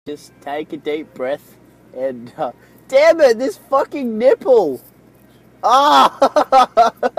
Just take a deep breath and damn it, this fucking nipple! Ah!